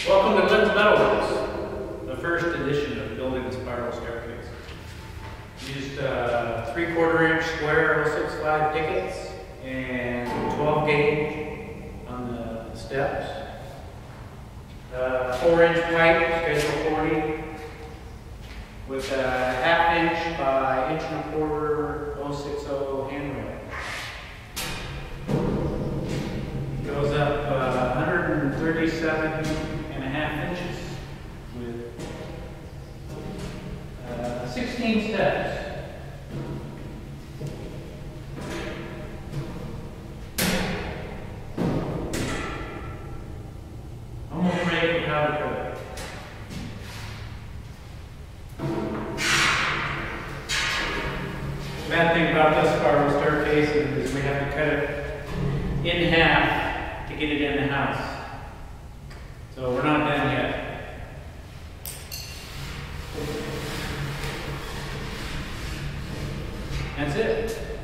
Welcome to Glenn's Metalworks, the first edition of building the spiral staircase. Used 3/4 inch square 065 tickets and 12 gauge on the steps. 4-inch pipe, schedule 40, with a 1/2 inch by 1 1/4 060 handrail. Goes up 137.5 inches with 16 steps. Almost ready for powder coat. The bad thing about this spiral staircase is we have to cut it in half to get it in the house. So we're not done yet. That's it.